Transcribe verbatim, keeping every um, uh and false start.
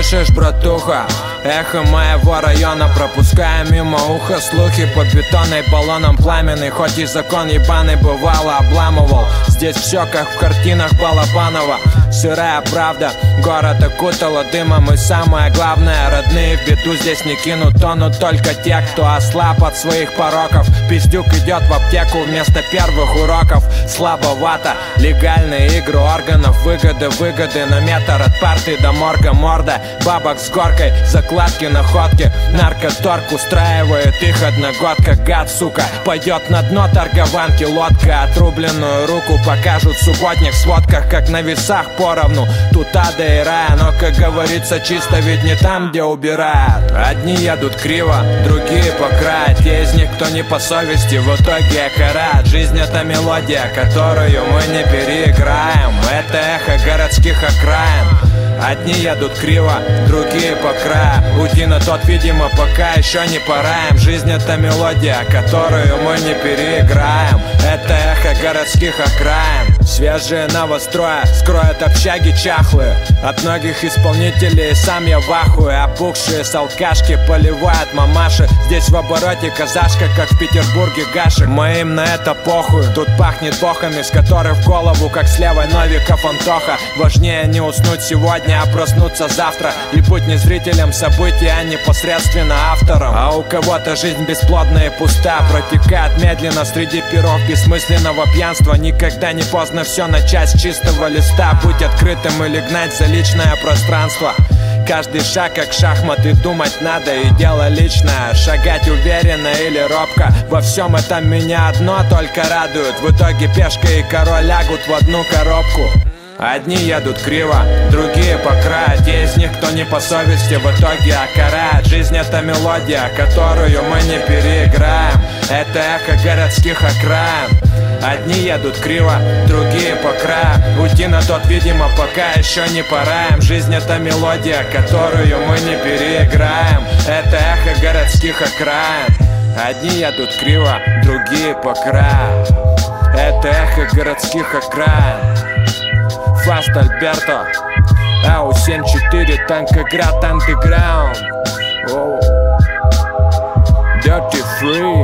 слышишь, братуха? Эхо моего района, пропуская мимо уха слухи по бетонной баллонам пламенный. Хоть и закон ебаный бывало обламывал, здесь все как в картинах Балабанова. Сырая правда, город окутала дымом. И самое главное, родные в беду здесь не кинут. Тонут только те, кто ослаб от своих пороков. Пиздюк идет в аптеку вместо первых уроков. Слабовато, легальные игры органов. Выгоды, выгоды, на метр от парты до морга. Морда бабок с горкой, закладки, находки. Наркоторг устраивает их одногодка. Гад, сука, пойдет на дно торгованки лодка. Отрубленную руку покажут в субботних сводках, как на весах поровну. Тут ада и рая, но, как говорится, чисто ведь не там, где убирают. Одни едут криво, другие по краю. Те из них, кто не по совести, в итоге карают. Жизнь — это мелодия, которую мы не переиграем. Это эхо городских окраин. Одни едут криво, другие по краю. Уйти на тот, видимо, пока еще не пора им. Жизнь — это мелодия, которую мы не переиграем. Это эхо городских окраин. Свежие новостроя скроют общаги чахлые. От многих исполнителей сам я в ахуе. Опухшие с алкашки поливают мамаши. Здесь в обороте казашка, как в Петербурге гашек. Мы им на это похуй. Тут пахнет бохами, с которых в голову, как с левой Новиков Антоха. Важнее не уснуть сегодня, а проснуться завтра. И быть не зрителем событий, а непосредственно автором. А у кого-то жизнь бесплодная и пуста, протекает медленно среди перов бессмысленного пьянства. Никогда не поздно все начать с чистого листа. Будь открытым или гнать за личное пространство. Каждый шаг как шахматы, думать надо и дело личное. Шагать уверенно или робко, во всем этом меня одно только радует. В итоге пешка и король лягут в одну коробку. Одни едут криво, другие по краю. Те из них, кто не по совести, в итоге окарает. Жизнь — это мелодия, которую мы не переиграем. Это эхо городских окраин. Одни едут криво, другие по краю. Уйти на тот, видимо, пока еще не пора им. Жизнь — это мелодия, которую мы не переиграем. Это эхо городских окраин. Одни едут криво, другие по краю. Это эхо городских окраин. Фаст Альберто, ау семь четыре, Танкоград Андеграунд. Dirty Free.